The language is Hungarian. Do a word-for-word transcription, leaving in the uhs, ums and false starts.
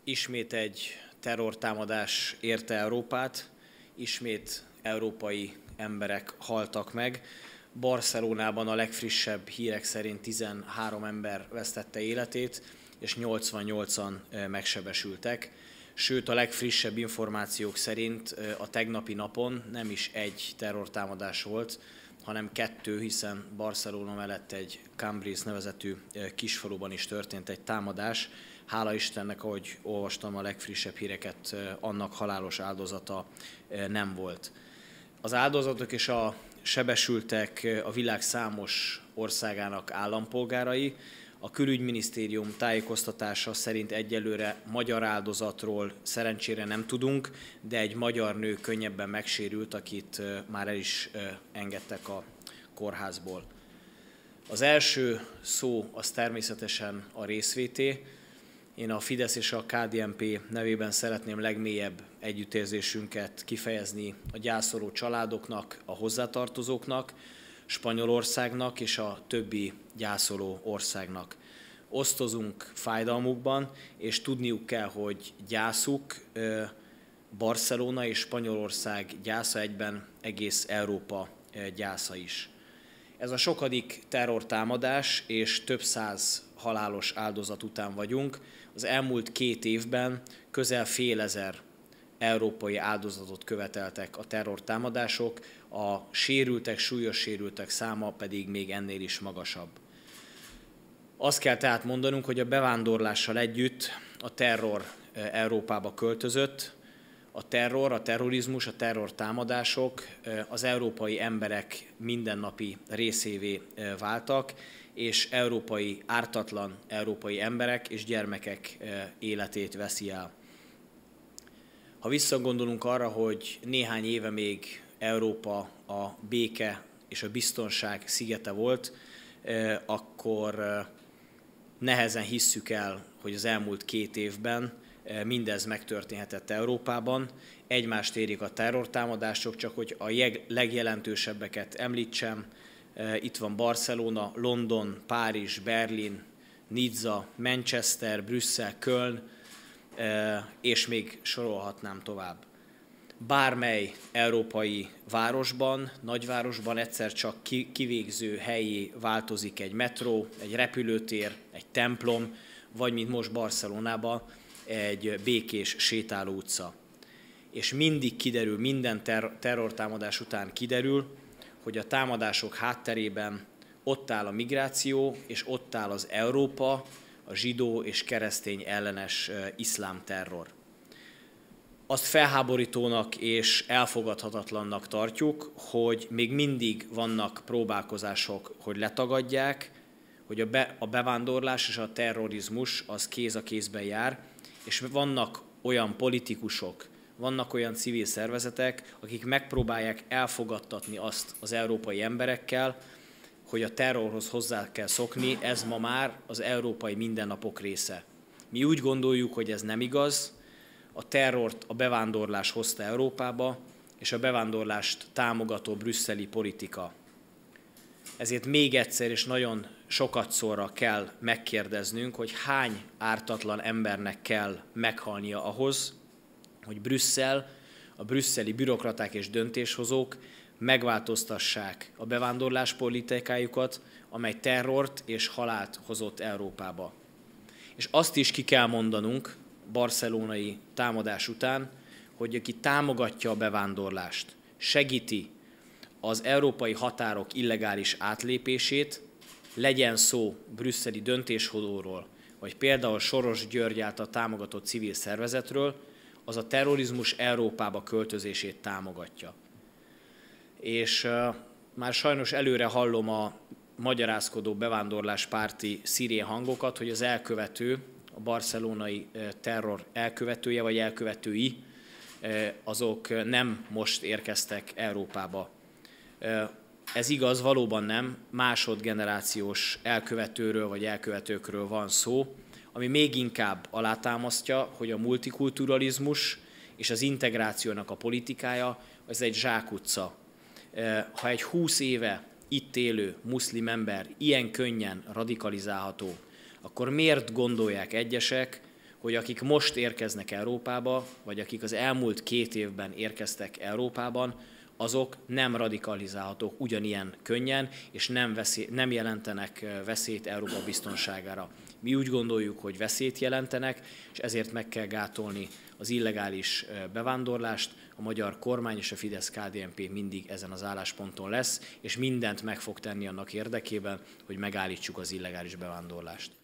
Ismét egy terrortámadás érte Európát, ismét európai emberek haltak meg. Barcelonában a legfrissebb hírek szerint tizenhárom ember vesztette életét, és nyolcvannyolcan megsebesültek. Sőt, a legfrissebb információk szerint a tegnapi napon nem is egy terrortámadás volt, hanem kettő, hiszen Barcelona mellett egy Cambrils nevezetű kisfaluban is történt egy támadás. Hála Istennek, ahogy olvastam a legfrissebb híreket, annak halálos áldozata nem volt. Az áldozatok és a sebesültek a világ számos országának állampolgárai. A külügyminisztérium tájékoztatása szerint egyelőre magyar áldozatról szerencsére nem tudunk, de egy magyar nő könnyebben megsérült, akit már el is engedtek a kórházból. Az első szó az természetesen a részvété. Én a Fidesz és a ká dé en pé nevében szeretném legmélyebb együttérzésünket kifejezni a gyászoló családoknak, a hozzátartozóknak, Spanyolországnak és a többi gyászoló országnak. Osztozunk fájdalmukban, és tudniuk kell, hogy gyászuk, Barcelona és Spanyolország gyásza egyben egész Európa gyásza is. Ez a sokadik terrortámadás, és több száz halálos áldozat után vagyunk. Az elmúlt két évben közel félezer európai áldozatot követeltek a terrortámadások, a sérültek, súlyos sérültek száma pedig még ennél is magasabb. Azt kell tehát mondanunk, hogy a bevándorlással együtt a terror Európába költözött, a terror, a terrorizmus, a terrortámadások az európai emberek mindennapi részévé váltak, és európai ártatlan európai emberek és gyermekek életét veszi el. Ha visszagondolunk arra, hogy néhány éve még Európa a béke és a biztonság szigete volt, akkor nehezen hisszük el, hogy az elmúlt két évben mindez megtörténhetett Európában. Egymást érik a terrortámadások, csak hogy a legjelentősebbeket említsem. Itt van Barcelona, London, Párizs, Berlin, Nizza, Manchester, Brüsszel, Köln, és még sorolhatnám tovább. Bármely európai városban, nagyvárosban egyszer csak kivégző hellyé változik egy metró, egy repülőtér, egy templom, vagy mint most Barcelonában, egy békés sétáló utca. És mindig kiderül, minden ter- terrortámadás után kiderül, hogy a támadások hátterében ott áll a migráció, és ott áll az Európa, a zsidó és keresztény ellenes iszlám terror. Azt felháborítónak és elfogadhatatlannak tartjuk, hogy még mindig vannak próbálkozások, hogy letagadják, hogy a, be, a bevándorlás és a terrorizmus az kéz a kézben jár, és vannak olyan politikusok, vannak olyan civil szervezetek, akik megpróbálják elfogadtatni azt az európai emberekkel, hogy a terrorhoz hozzá kell szokni, ez ma már az európai mindennapok része. Mi úgy gondoljuk, hogy ez nem igaz, a terrort a bevándorlás hozta Európába, és a bevándorlást támogató brüsszeli politika. Ezért még egyszer és nagyon sokatszorra kell megkérdeznünk, hogy hány ártatlan embernek kell meghalnia ahhoz, hogy Brüsszel, a brüsszeli bürokraták és döntéshozók megváltoztassák a bevándorlás politikájukat, amely terrort és halált hozott Európába. És azt is ki kell mondanunk barcelonai támadás után, hogy aki támogatja a bevándorlást, segíti az európai határok illegális átlépését, legyen szó brüsszeli döntéshozóról, vagy például Soros György által támogatott civil szervezetről, az a terrorizmus Európába költözését támogatja. És uh, már sajnos előre hallom a magyarázkodó bevándorláspárti szirén hangokat, hogy az elkövető, a barcelonai uh, terror elkövetője vagy elkövetői, uh, azok nem most érkeztek Európába. Uh, ez igaz, valóban nem, másodgenerációs elkövetőről vagy elkövetőkről van szó, ami még inkább alátámasztja, hogy a multikulturalizmus és az integrációnak a politikája az egy zsákutca. Ha egy húsz éve itt élő muszlim ember ilyen könnyen radikalizálható, akkor miért gondolják egyesek, hogy akik most érkeznek Európába, vagy akik az elmúlt két évben érkeztek Európában, azok nem radikalizálhatók ugyanilyen könnyen, és nem, veszély, nem jelentenek veszélyt Európa biztonságára. Mi úgy gondoljuk, hogy veszélyt jelentenek, és ezért meg kell gátolni az illegális bevándorlást. A magyar kormány és a Fidesz-ká dé en pé mindig ezen az állásponton lesz, és mindent meg fog tenni annak érdekében, hogy megállítsuk az illegális bevándorlást.